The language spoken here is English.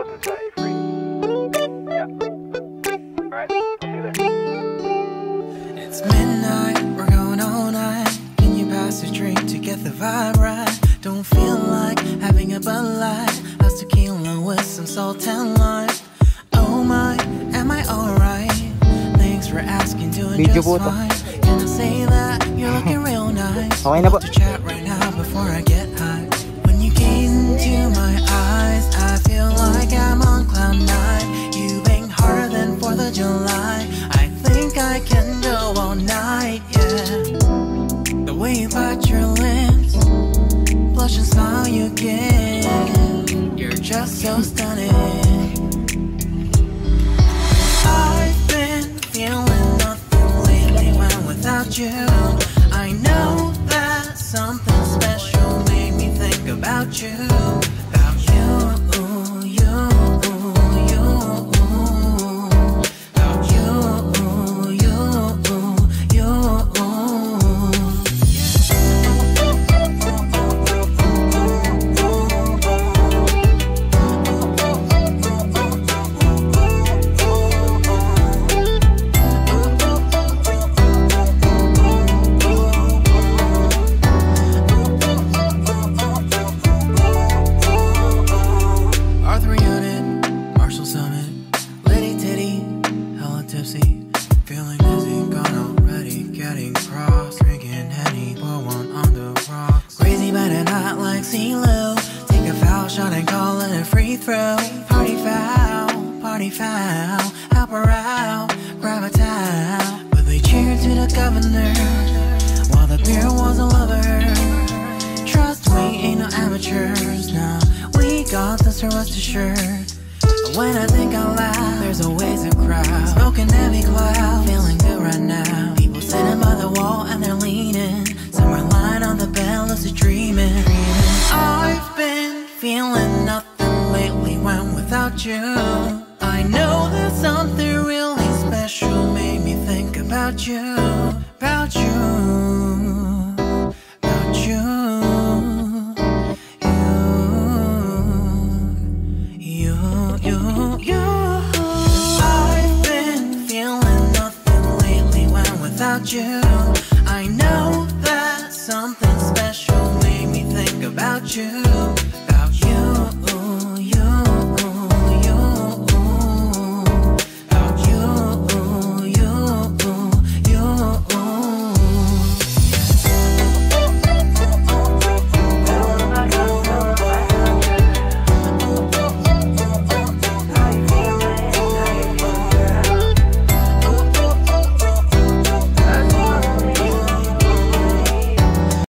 to set you free. Yeah. Alright, I'll see you there. It's midnight, we're going all night. Can you pass a drink to get the vibe right? Don't feel like having a Bud Light. How's tequila with some salt and lime? Oh my, am I alright? Thanks for asking, doing just fine. Can I say that you're looking real nice? Okay na po. To chat right now before I get high. When you gaze into my eyes, I feel like I'm on cloud nine. You bang harder than 4th of July. I think I can go all night, yeah. The way you bite your lips, blush and smile you give, you're just so stunning. I've been feeling nothing lately when without you. I know that something special made me think about you. About you, you, you. About you, you, you. Feeling dizzy, gone already, getting cross, drinking Henny, pour one on the rocks. Crazy but not like CeeLo. Take a foul shot and call it a free throw. Party foul, help her out, grab a towel. But they cheered to the governor, while the beer was a lover. Trust we ain't no amateurs, nah, we got this, so rest assured. When I think out loud, there's always a crowd. Smoking heavy cloud, feeling good right now. People sitting by the wall and they're leaning. Some are lying on the bed, lucid dreaming. I've been feeling nothing lately when without you. I know that something really special made me think about you. About you.